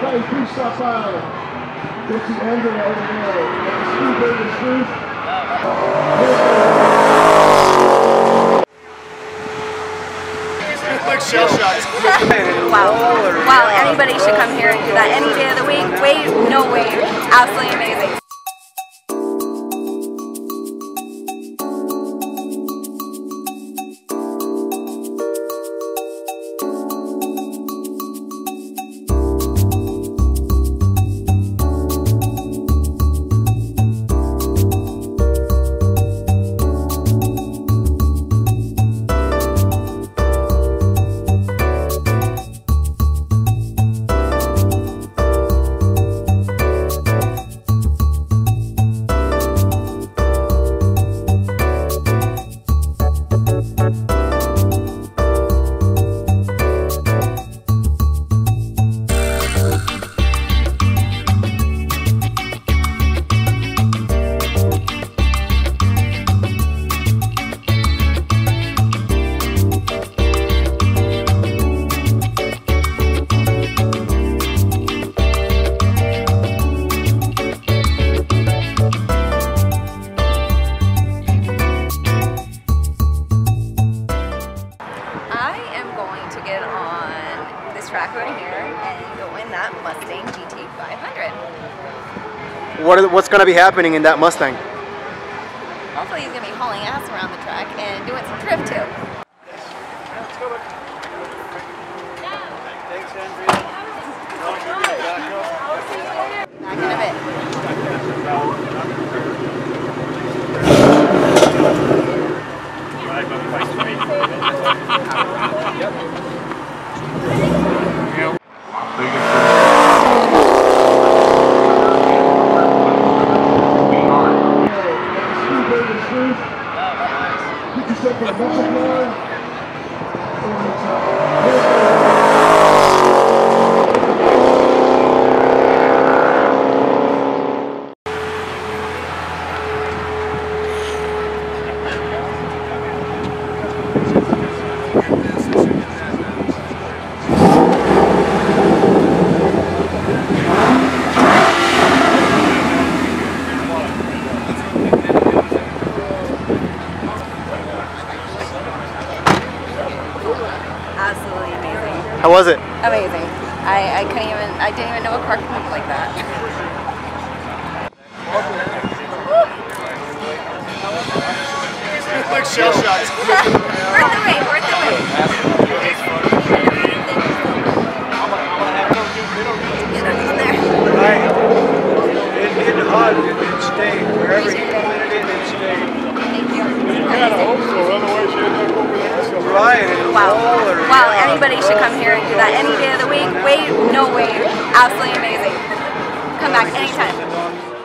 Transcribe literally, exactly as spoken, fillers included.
Hey, please stop by. Get the engine over there. Get the speed over the street. Like shell shots. Wow. Wow, anybody should come here and do that any day of the week. Wave, no wave. Absolutely amazing. Track right here and go in that Mustang G T five hundred. What are, what's going to be happening in that Mustang? Hopefully he's going to be hauling ass around the track and doing some drift too. Thanks, Andrea. Back in a bit. Absolutely amazing. How was it? Amazing. I, I couldn't even, I didn't even know a car could move like that. Like shell shots. Worth the wait, worth the wait. Get on in there. Right. It didn't hug, it didn't stay. Wherever you put it in, it stayed. Thank you. Kind of hope so, otherwise you'd end up over there. So right. Wow. Wow, anybody should come here and do that any day of the week. Wave, no wave. Absolutely amazing. Come back anytime.